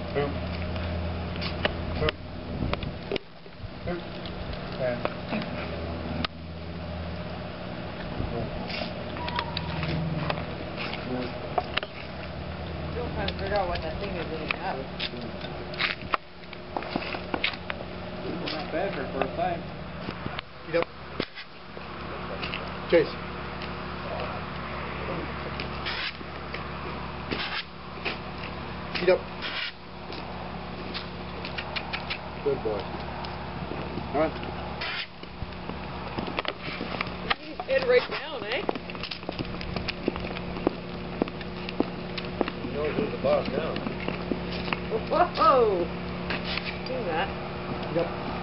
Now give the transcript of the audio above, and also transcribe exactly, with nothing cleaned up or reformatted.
Boop. Boop. Boop. And. Still trying to figure out what that thing is in the house. Not bad for a first time. Get up. Chase. Get up. Good boy. Come on. He's head right down, eh? He knows who's the boss now. Whoa! See that? Get up.